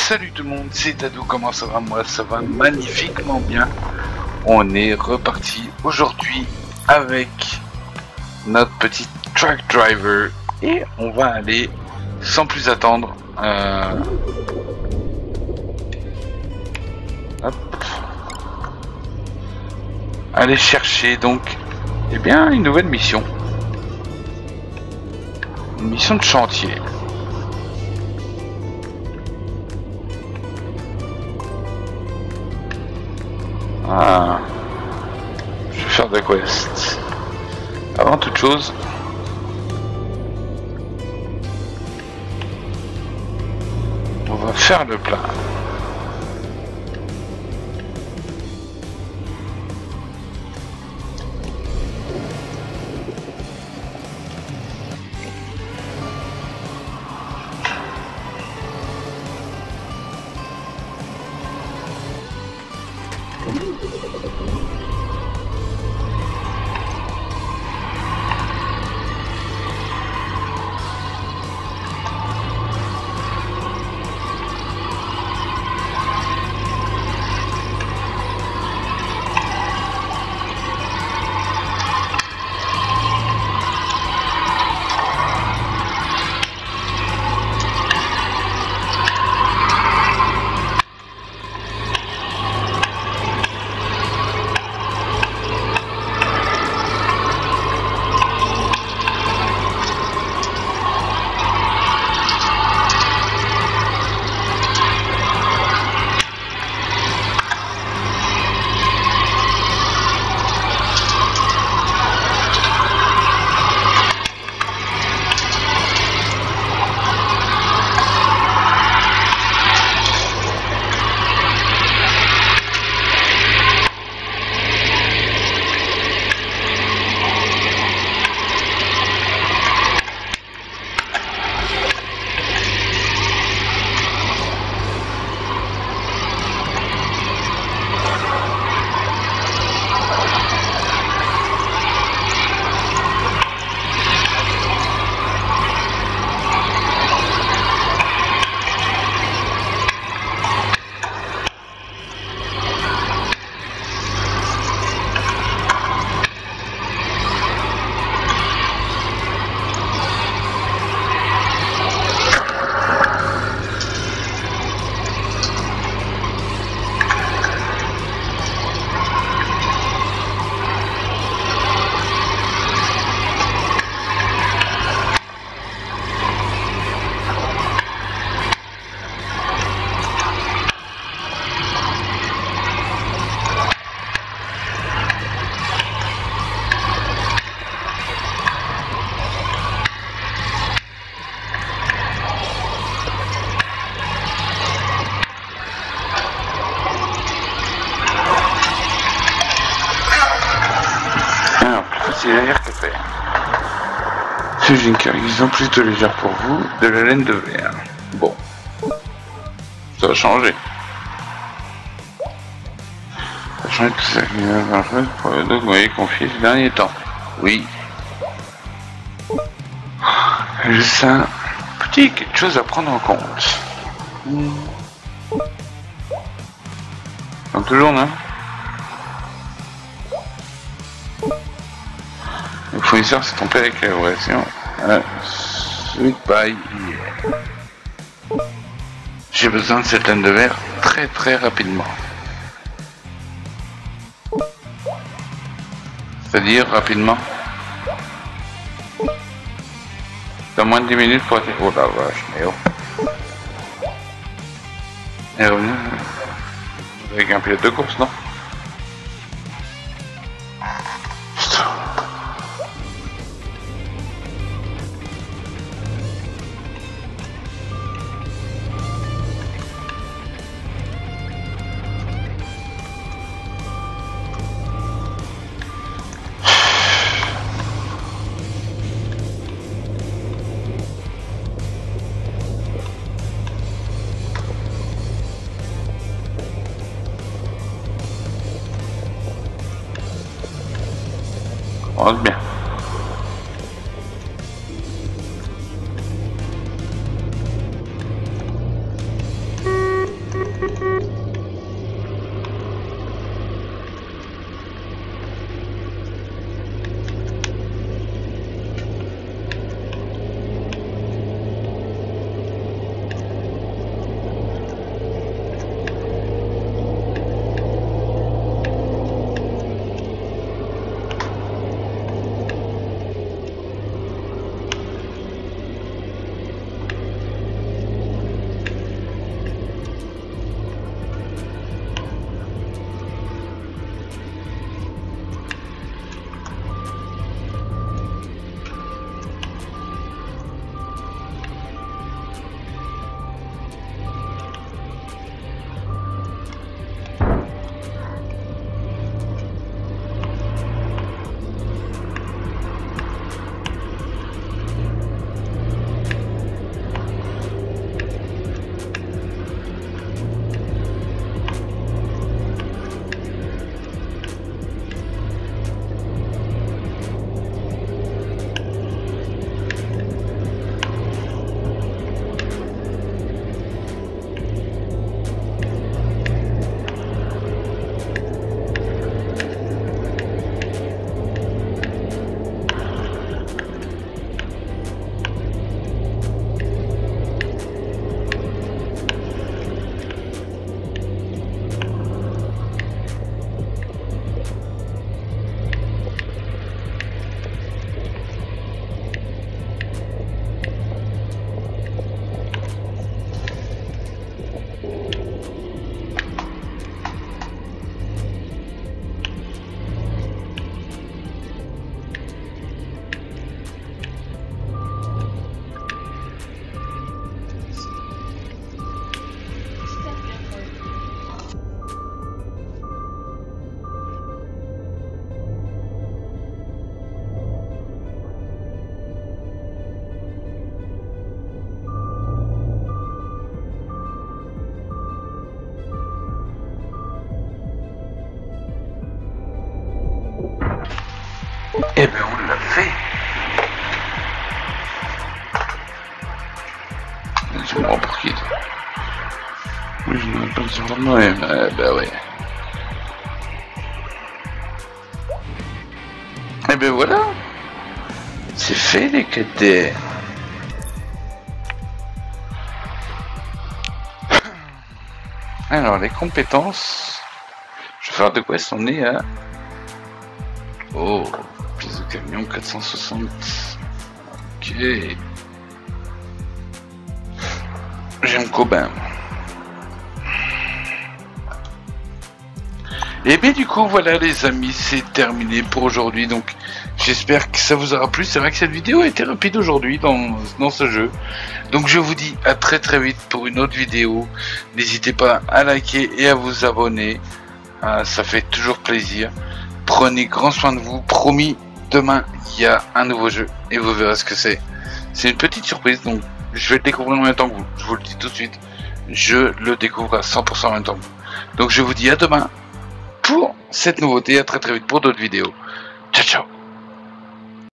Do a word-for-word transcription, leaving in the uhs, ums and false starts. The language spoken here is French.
Salut tout le monde, c'est Tadou, comment ça va? Moi ça va magnifiquement bien. On est reparti aujourd'hui avec notre petit truck driver et on va aller sans plus attendre euh... Hop. aller chercher donc eh bien une nouvelle mission, une mission de chantier. Ah, je vais faire des quests. Avant toute chose, on va faire le plein. J'ai une cargaison plutôt légère pour vous, de la laine de verre. Bon, ça va changer. Ça va changer tout ça. Pour le doc, vous m'avez confié ces derniers temps. Oui. Juste ça. Petit quelque chose à prendre en compte. Comme toujours, non? Le fournisseur s'est trompé avec la relation. Euh, sweet by yeah. J'ai besoin de cette laine de verre très très rapidement. C'est-à-dire rapidement. Dans moins de dix minutes pour être... Oh la vache, mais oh. Et revenu avec un pilote de course, non? On bien. Eh ben on l'a fait. Je me rends pour qui toi? Oui, je n'ai pas sur le moi. Eh ben ouais. Eh ben voilà. C'est fait les cadets. Alors les compétences. Je vais faire de quest, on est à... Oh, pièce de camion quatre cent soixante. Ok. J'aime Cobain. Et bien du coup voilà les amis, c'est terminé pour aujourd'hui. Donc j'espère que ça vous aura plu. C'est vrai que cette vidéo a été rapide aujourd'hui dans, dans ce jeu. Donc je vous dis à très très vite pour une autre vidéo. N'hésitez pas à liker et à vous abonner. Euh, ça fait toujours plaisir. Prenez grand soin de vous. Promis, demain il y a un nouveau jeu et vous verrez ce que c'est. C'est une petite surprise, donc je vais le découvrir en même temps que vous. Je vous le dis tout de suite. Je le découvre à cent pour cent en même temps que vous. Donc je vous dis à demain pour cette nouveauté. À très très vite pour d'autres vidéos. Ciao ciao.